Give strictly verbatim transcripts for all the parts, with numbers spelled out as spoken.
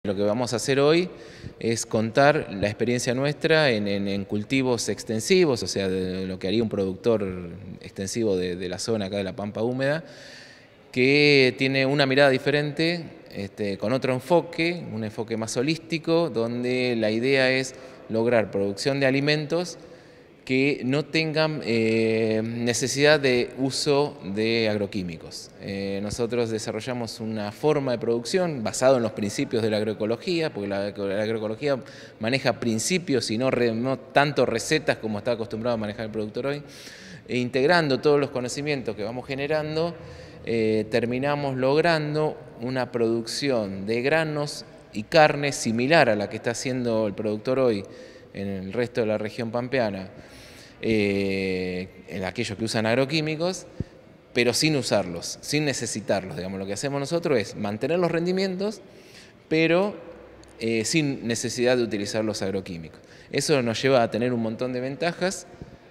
Lo que vamos a hacer hoy es contar la experiencia nuestra en, en, en cultivos extensivos, o sea, de lo que haría un productor extensivo de, de la zona acá de la Pampa Húmeda, que tiene una mirada diferente, este, con otro enfoque, un enfoque más holístico, donde la idea es lograr producción de alimentos que no tengan eh, necesidad de uso de agroquímicos. Eh, nosotros desarrollamos una forma de producción basada en los principios de la agroecología, porque la, la agroecología maneja principios y no, re, no tanto recetas como está acostumbrado a manejar el productor hoy. E integrando todos los conocimientos que vamos generando, eh, terminamos logrando una producción de granos y carne similar a la que está haciendo el productor hoy en el resto de la región pampeana, eh, en aquellos que usan agroquímicos, pero sin usarlos, sin necesitarlos. Digamos, lo que hacemos nosotros es mantener los rendimientos, pero eh, sin necesidad de utilizar los agroquímicos. Eso nos lleva a tener un montón de ventajas.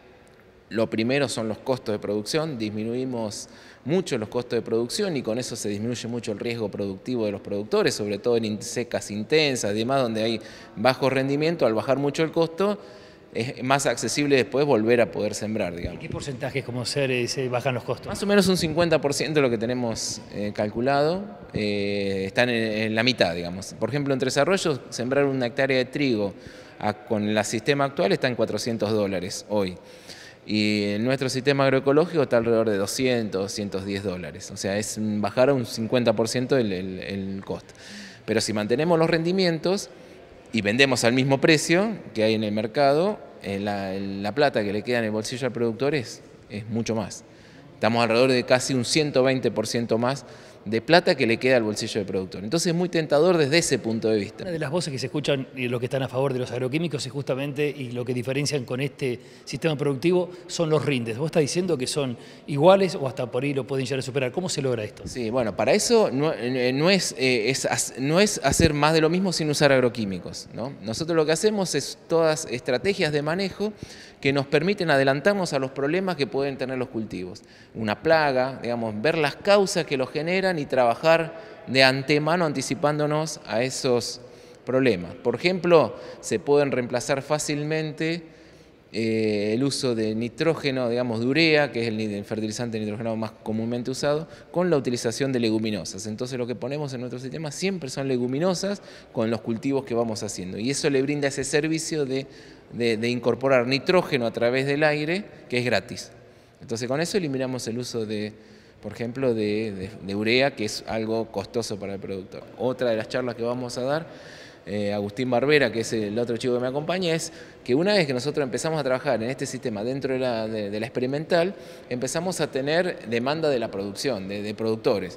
Lo primero son los costos de producción, disminuimos mucho los costos de producción y con eso se disminuye mucho el riesgo productivo de los productores, sobre todo en secas intensas y demás, donde hay bajo rendimiento. Al bajar mucho el costo, es más accesible después volver a poder sembrar, digamos. ¿Qué porcentajes como ser, se bajan los costos? Más o menos un cincuenta por ciento de lo que tenemos eh, calculado eh, están en, en la mitad, digamos. Por ejemplo, en Tres Arroyos, sembrar una hectárea de trigo a, con el sistema actual está en cuatrocientos dólares hoy. Y en nuestro sistema agroecológico está alrededor de doscientos, doscientos diez dólares. O sea, es bajar a un cincuenta por ciento el, el, el costo. Pero si mantenemos los rendimientos y vendemos al mismo precio que hay en el mercado, la, la plata que le queda en el bolsillo al productor es, es mucho más. Estamos alrededor de casi un ciento veinte por ciento más de plata que le queda al bolsillo del productor. Entonces es muy tentador desde ese punto de vista. Una de las voces que se escuchan y los que están a favor de los agroquímicos es justamente, y lo que diferencian con este sistema productivo, son los rindes. ¿Vos estás diciendo que son iguales o hasta por ahí lo pueden llegar a superar? ¿Cómo se logra esto? Sí, bueno, para eso no, no, es, eh, es, no es hacer más de lo mismo sin usar agroquímicos, ¿no? Nosotros lo que hacemos es todas estrategias de manejo que nos permiten adelantarnos a los problemas que pueden tener los cultivos. Una plaga, digamos, ver las causas que los generan y trabajar de antemano anticipándonos a esos problemas. Por ejemplo, se pueden reemplazar fácilmente eh, el uso de nitrógeno, digamos de urea, que es el fertilizante nitrogenado más comúnmente usado, con la utilización de leguminosas. Entonces lo que ponemos en nuestro sistema siempre son leguminosas con los cultivos que vamos haciendo. Y eso le brinda ese servicio de, de, de incorporar nitrógeno a través del aire, que es gratis. Entonces con eso eliminamos el uso de, por ejemplo, de, de, de urea, que es algo costoso para el productor. Otra de las charlas que vamos a dar, eh, Agustín Barbera, que es el otro chico que me acompaña, es que una vez que nosotros empezamos a trabajar en este sistema dentro de la, de, de la experimental, empezamos a tener demanda de la producción, de, de productores.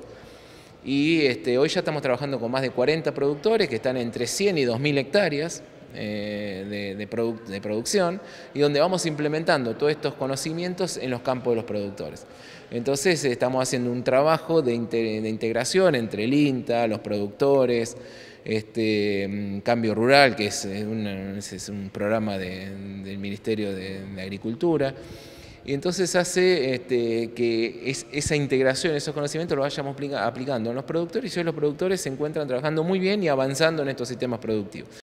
Y este, hoy ya estamos trabajando con más de cuarenta productores que están entre cien y dos mil hectáreas eh, de, de, produ de producción, y donde vamos implementando todos estos conocimientos en los campos de los productores. Entonces estamos haciendo un trabajo de, inte de integración entre el INTA, los productores, este, Cambio Rural, que es un, es un programa de, del Ministerio de, de Agricultura. Y entonces hace este, que es, esa integración, esos conocimientos los vayamos aplicando en los productores, y hoy los productores se encuentran trabajando muy bien y avanzando en estos sistemas productivos.